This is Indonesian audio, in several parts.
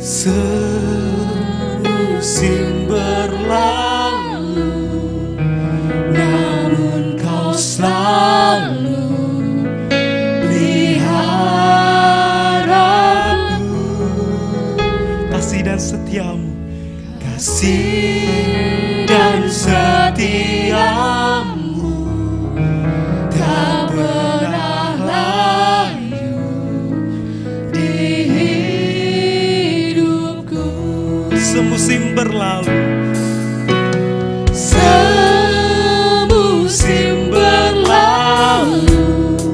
Semusim berlalu, namun Kau selalu peliharaku. Kasih dan setiamu, kasih dan setiamu tak pernah layu di hidupku. Semusim berlalu, semusim berlalu,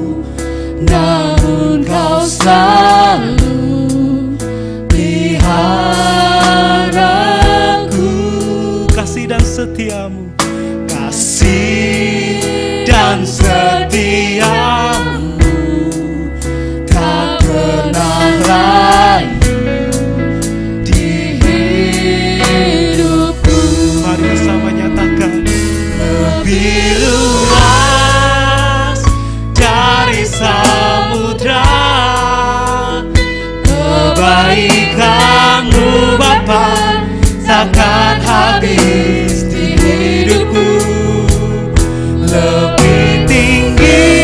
namun Kau selalu peliharaku. Kasih dan setiamu, kasih dan setiamu tak pernah layu di hidupku. Mari bersama nyatakan. Lebih luas dari samudra kebaikan-Mu Bapa, takkan habis di hidupku. Lebih tinggi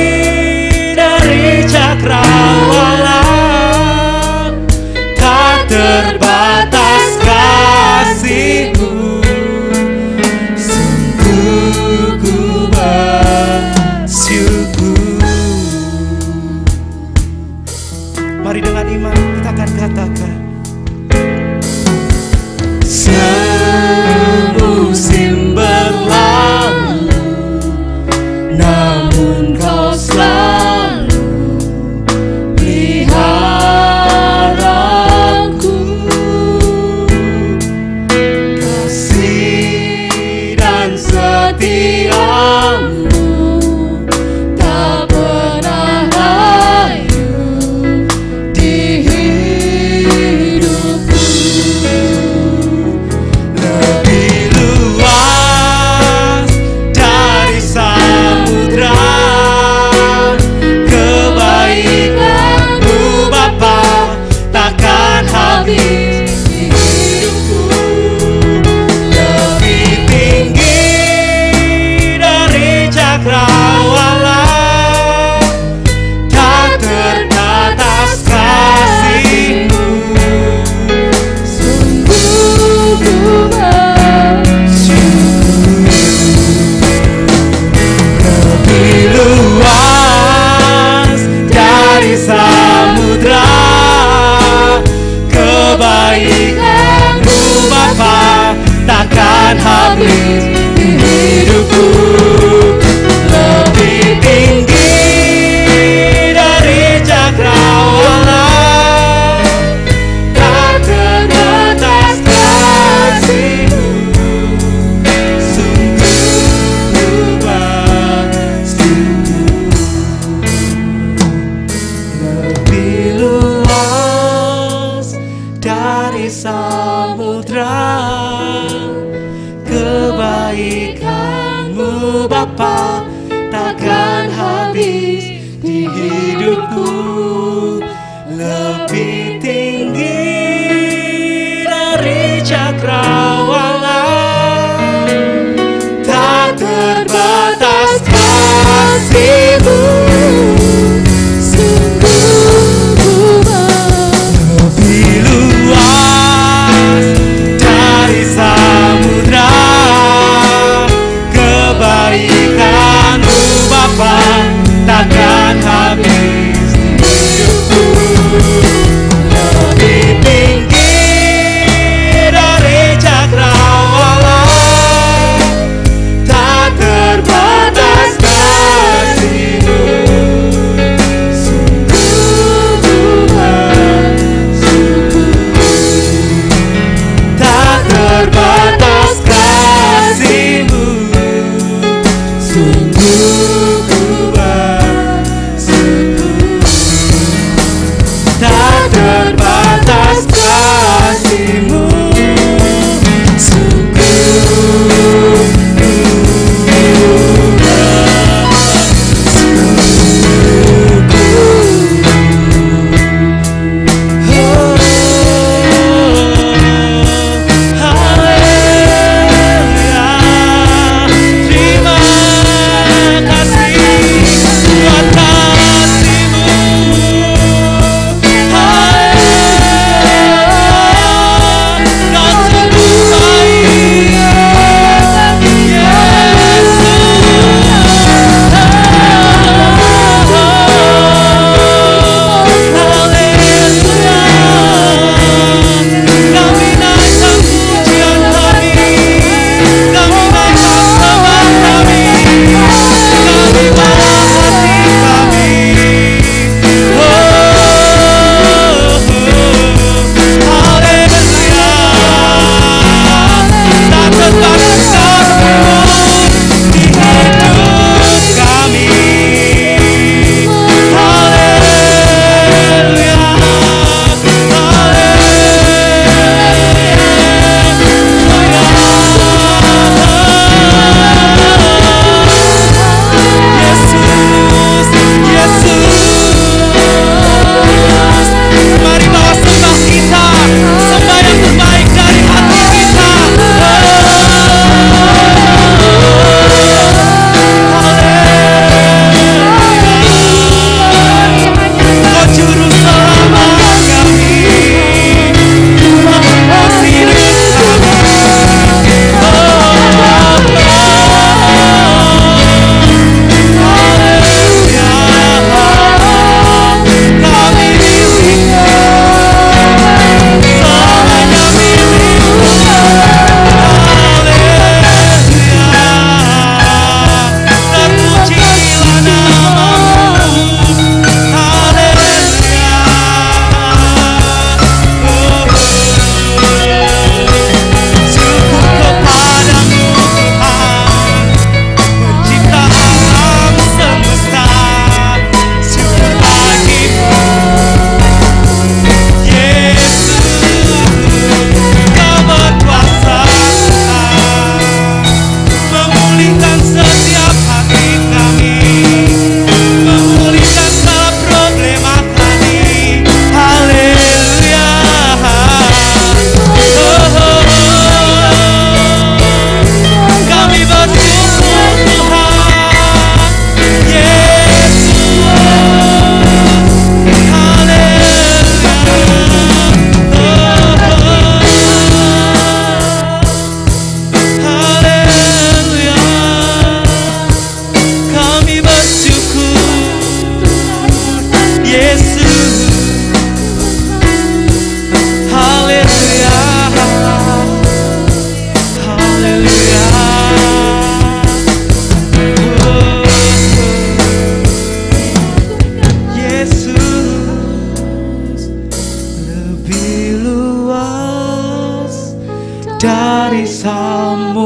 dari cakrawala, tak terbatas kasih-Mu. Sungguh ku bersyukur. Mari dengan iman kita akan katakan. Semusim berlalu, namun Kau selalu peliharaku. Kasih dan setiamu tak pernah layu di hidupku. Lebih luas dari samudra kebaikan-Mu Bapa, takkan habis di hidupku. Lebih tinggi dari cakrawala, tak terbatas kasih-Mu. Sungguh ku bersyukur. Lebih luas dari samudra kebaikan-Mu Bapa, takkan habis di hidupku. Lebih tinggi dari cakrawala, tak terbatas kasih-Mu. Sungguh ku bersyukur. Lebih luas dari samudra kebaikan-Mu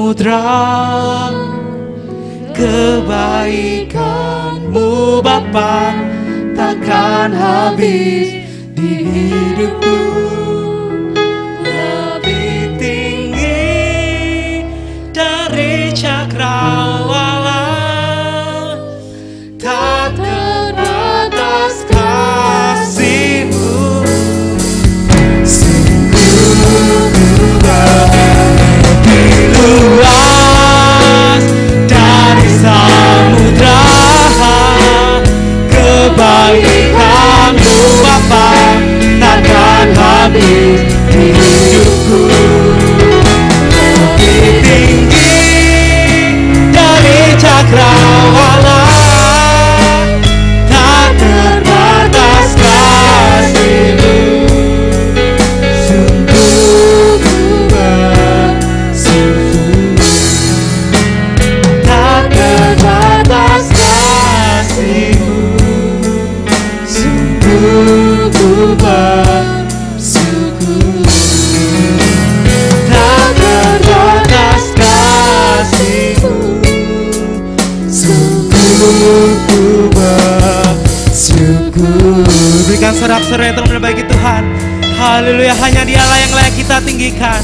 samudra, kebaikan-Mu Bapa takkan habis di hidupku. Lebih tinggi dari cakrawala, tak terbatas kasih-Mu. Sungguh lebih luas dari samudra, kebaikan-Mu Bapa takkan habis di hidupku. Lebih tinggi dari cakrawala, tak terbatas kasih-Mu. Sungguh bersyukur, tak terbatas kasih-Mu. Sungguh bersyukur, tak terbatas kasih-Mu. Sungguh bersyukur. Berikan sorak-sorai untuk bagi Tuhan. Haleluya, hanya Dialah yang layak kita tinggikan.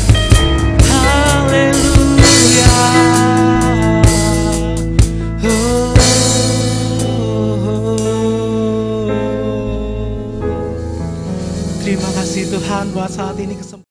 Haleluya. Terima kasih Tuhan buat saat ini kesempatan.